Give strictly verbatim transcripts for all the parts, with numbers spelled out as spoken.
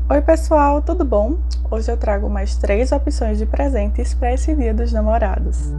Oi pessoal, tudo bom? Hoje eu trago mais três opções de presentes para esse Dia dos Namorados.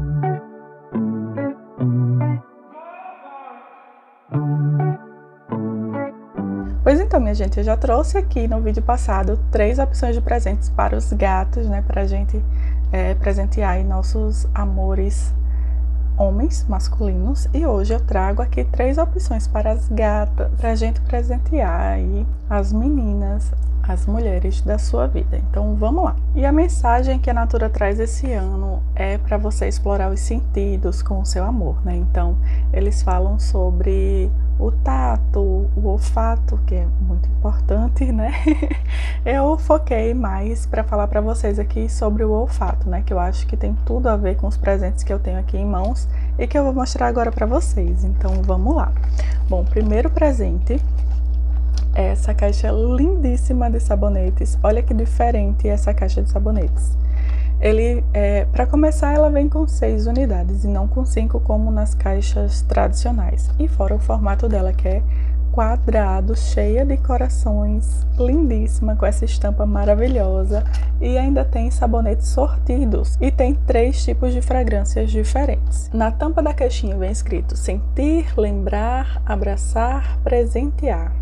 Pois então, minha gente, eu já trouxe aqui no vídeo passado três opções de presentes para os gatos, né? Para a gente é, presentear aí nossos amores homens masculinos. E hoje eu trago aqui três opções para as gatas, para a gente presentear aí as meninas, as mulheres da sua vida. Então vamos lá. E a mensagem que a Natura traz esse ano é para você explorar os sentidos com o seu amor, né? Então eles falam sobre o tato, o olfato, que é muito importante, né? Eu foquei mais para falar para vocês aqui sobre o olfato, né? Que eu acho que tem tudo a ver com os presentes que eu tenho aqui em mãos e que eu vou mostrar agora para vocês. Então vamos lá. Bom, primeiro presente é essa caixa lindíssima de sabonetes. Olha que diferente essa caixa de sabonetes. Ele, é, para começar, ela vem com seis unidades e não com cinco como nas caixas tradicionais. E fora o formato dela, que é quadrado, cheia de corações, lindíssima, com essa estampa maravilhosa. E ainda tem sabonetes sortidos e tem três tipos de fragrâncias diferentes. Na tampa da caixinha vem escrito sentir, lembrar, abraçar, presentear.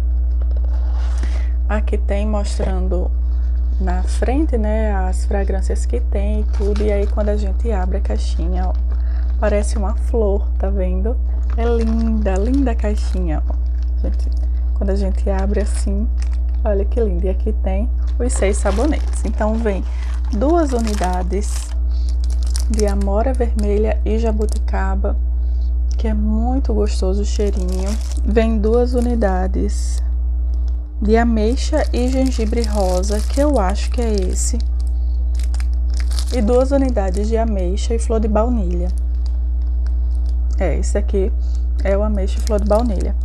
Aqui tem mostrando na frente, né, as fragrâncias que tem e tudo. E aí quando a gente abre a caixinha, ó, parece uma flor, tá vendo? É linda, linda a caixinha, ó. Gente, quando a gente abre assim, olha que lindo. E aqui tem os seis sabonetes. Então vem duas unidades de amora vermelha e jabuticaba, que é muito gostoso o cheirinho. Vem duas unidades de ameixa e gengibre rosa, que eu acho que é esse. E duas unidades de ameixa e flor de baunilha. É, esse aqui é o ameixa e flor de baunilha.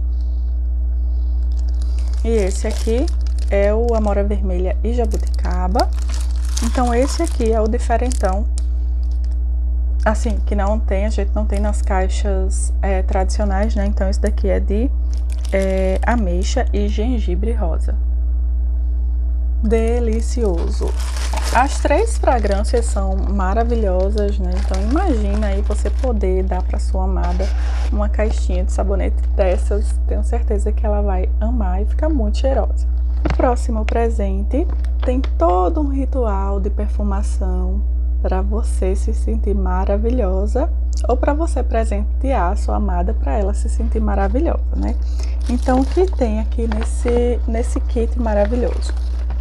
E esse aqui é o amora vermelha e jabuticaba. Então esse aqui é o diferentão. Assim, que não tem, a gente não tem nas caixas é, tradicionais, né? Então esse daqui é de É, ameixa e gengibre rosa. Delicioso. As três fragrâncias são maravilhosas, né? Então imagina aí você poder dar para sua amada uma caixinha de sabonete dessas. Tenho certeza que ela vai amar e ficar muito cheirosa. O próximo presente tem todo um ritual de perfumação para você se sentir maravilhosa, ou para você presentear a sua amada para ela se sentir maravilhosa, né? Então o que tem aqui nesse, nesse kit maravilhoso?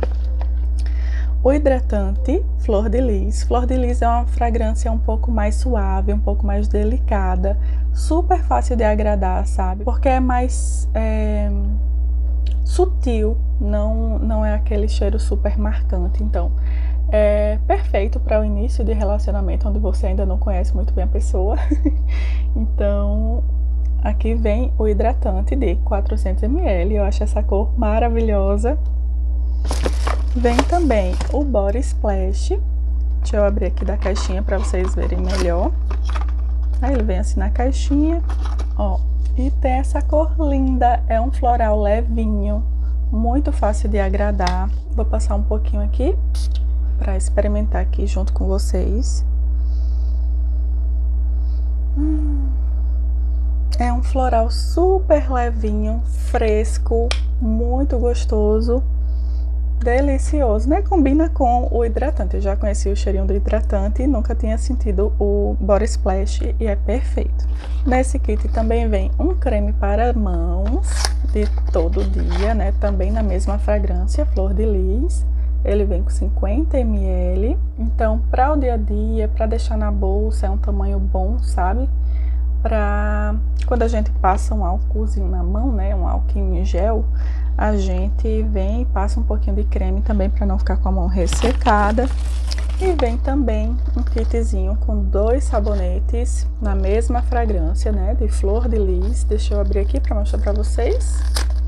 O hidratante Flor de Lis. Flor de Lis é uma fragrância um pouco mais suave, um pouco mais delicada, super fácil de agradar, sabe? Porque é mais é, sutil, não, não é aquele cheiro super marcante. Então é perfeito para o início de relacionamento, onde você ainda não conhece muito bem a pessoa. Então, aqui vem o hidratante de quatrocentos mililitros. Eu acho essa cor maravilhosa. Vem também o Body Splash. Deixa eu abrir aqui da caixinha para vocês verem melhor. Aí ele vem assim na caixinha, ó. E tem essa cor linda. É um floral levinho, muito fácil de agradar. Vou passar um pouquinho aqui para experimentar aqui junto com vocês. Hum, é um floral super levinho, fresco, muito gostoso, delicioso, né? Combina com o hidratante. Eu já conheci o cheirinho do hidratante e nunca tinha sentido o Body Splash e é perfeito. Nesse kit também vem um creme para mãos de todo dia, né? Também na mesma fragrância, Flor de Lis. Ele vem com cinquenta mililitros, então para o dia a dia, para deixar na bolsa, é um tamanho bom, sabe? Para quando a gente passa um álcoolzinho na mão, né? Um álcool em gel, a gente vem e passa um pouquinho de creme também para não ficar com a mão ressecada. E vem também um kitzinho com dois sabonetes na mesma fragrância, né? De Flor de Lis. Deixa eu abrir aqui para mostrar para vocês.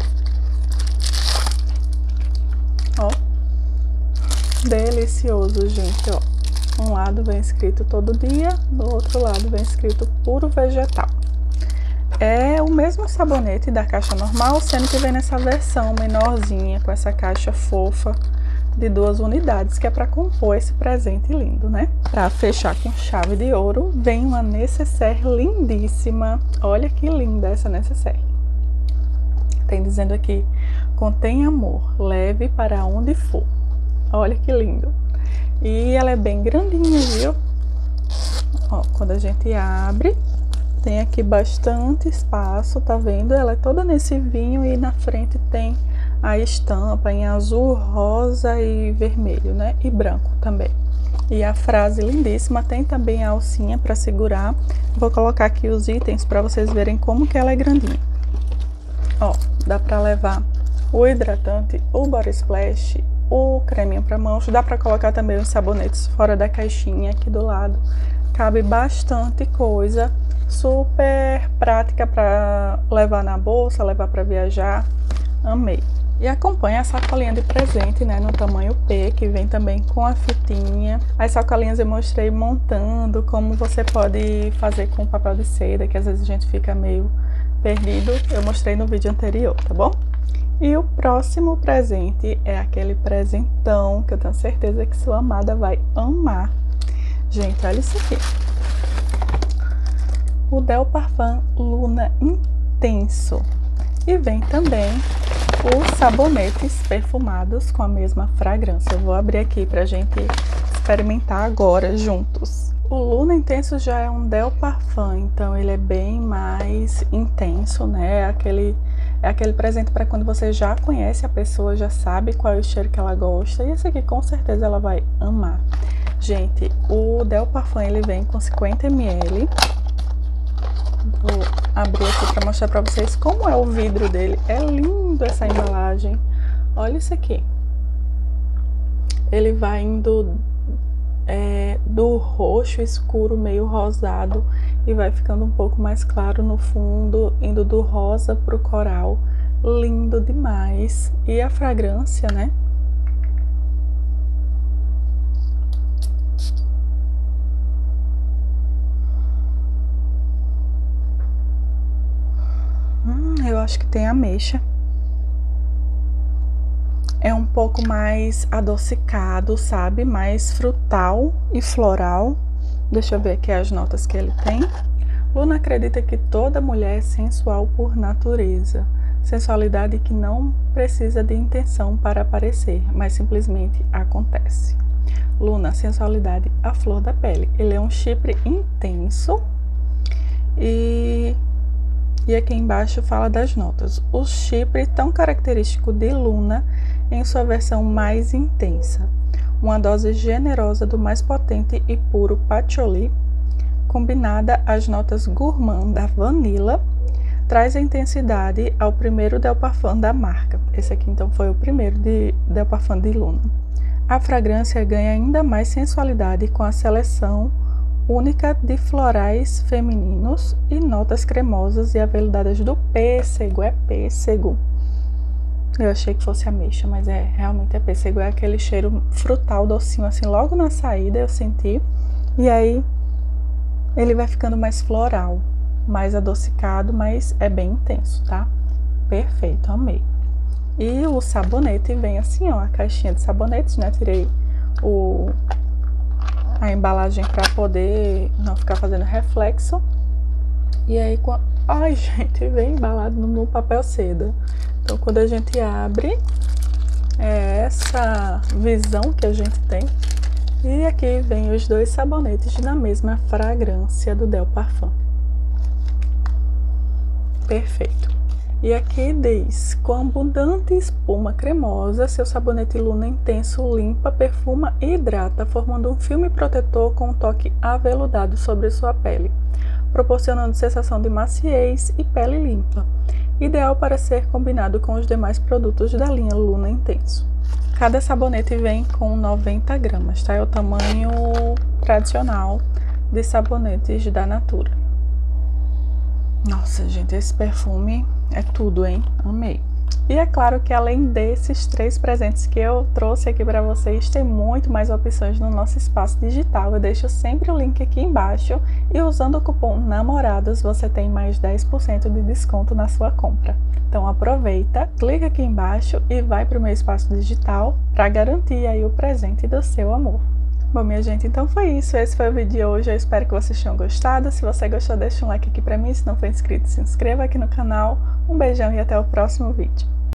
Ó. Delicioso, gente, ó. Um lado vem escrito todo dia, do outro lado vem escrito puro vegetal. é o mesmo sabonete da caixa normal, sendo que vem nessa versão menorzinha, com essa caixa fofa de duas unidades, que é para compor esse presente lindo, né? Para fechar com chave de ouro, vem uma necessaire lindíssima. Olha que linda essa necessaire. Tem dizendo aqui, contém amor, leve para onde for. Olha que lindo. E ela é bem grandinha, viu? Ó, quando a gente abre, tem aqui bastante espaço, tá vendo? Ela é toda nesse vinho e na frente tem a estampa em azul, rosa e vermelho, né? E branco também. E a frase lindíssima, tem também a alcinha para segurar. Vou colocar aqui os itens para vocês verem como que ela é grandinha. Ó, dá para levar o hidratante, o body splash, o creminho para mãos. Dá para colocar também os sabonetes fora da caixinha aqui do lado. Cabe bastante coisa, super prática para levar na bolsa, levar para viajar. Amei. E acompanha a sacolinha de presente, né, no tamanho P, que vem também com a fitinha. As sacolinhas eu mostrei montando, como você pode fazer com papel de seda, que às vezes a gente fica meio perdido. Eu mostrei no vídeo anterior, tá bom? E o próximo presente é aquele presentão que eu tenho certeza que sua amada vai amar. Gente, olha isso aqui. O Del Parfum Luna Intenso. E vem também os sabonetes perfumados com a mesma fragrância. Eu vou abrir aqui pra gente experimentar agora juntos. O Luna Intenso já é um Del Parfum, então ele é bem mais intenso, né? É aquele, é aquele presente para quando você já conhece a pessoa, já sabe qual é o cheiro que ela gosta. E esse aqui com certeza ela vai amar. Gente, o Del Parfum ele vem com cinquenta mililitros. Vou abrir aqui para mostrar para vocês como é o vidro dele. É lindo essa embalagem. Olha isso aqui. Ele vai indo é, do roxo escuro, meio rosado, e vai ficando um pouco mais claro no fundo, indo do rosa pro coral. Lindo demais. E a fragrância, né? Hum, eu acho que tem ameixa. É um pouco mais adocicado, sabe? Mais frutal e floral. Deixa eu ver aqui as notas que ele tem. Luna acredita que toda mulher é sensual por natureza. Sensualidade que não precisa de intenção para aparecer, mas simplesmente acontece. Luna, sensualidade à flor da pele. Ele é um chipre intenso e... E aqui embaixo fala das notas. O chipre tão característico de Luna em sua versão mais intensa. Uma dose generosa do mais potente e puro patchouli, combinada às notas gourmand da vanilla, traz a intensidade ao primeiro Del Parfum da marca. Esse aqui então foi o primeiro de Del Parfum de Luna. A fragrância ganha ainda mais sensualidade com a seleção única de florais femininos e notas cremosas e aveludadas do pêssego. É pêssego. Eu achei que fosse ameixa, mas é realmente é pêssego. É aquele cheiro frutal, docinho, assim, logo na saída eu senti. E aí ele vai ficando mais floral, mais adocicado, mas é bem intenso, tá? Perfeito, amei. E o sabonete vem assim, ó, a caixinha de sabonetes, né? Tirei o... a embalagem para poder não ficar fazendo reflexo. E aí, com a... ai gente, vem embalado no papel seda. Então quando a gente abre, é essa visão que a gente tem. E aqui vem os dois sabonetes na mesma fragrância do Del Parfum. Perfeito. E aqui diz, com abundante espuma cremosa, seu sabonete Luna Intenso limpa, perfuma e hidrata, formando um filme protetor com um toque aveludado sobre sua pele, proporcionando sensação de maciez e pele limpa, ideal para ser combinado com os demais produtos da linha Luna Intenso. Cada sabonete vem com noventa gramas, tá? É o tamanho tradicional de sabonetes da Natura. Nossa, gente, esse perfume é tudo, hein? Amei. E é claro que além desses três presentes que eu trouxe aqui para vocês, tem muito mais opções no nosso espaço digital. Eu deixo sempre o link aqui embaixo e usando o cupom NAMORADOS você tem mais dez por cento de desconto na sua compra. Então aproveita, clica aqui embaixo e vai para o meu espaço digital para garantir aí o presente do seu amor. Bom, minha gente, então foi isso. Esse foi o vídeo de hoje. Eu espero que vocês tenham gostado. Se você gostou, deixa um like aqui pra mim. Se não for inscrito, se inscreva aqui no canal. Um beijão e até o próximo vídeo.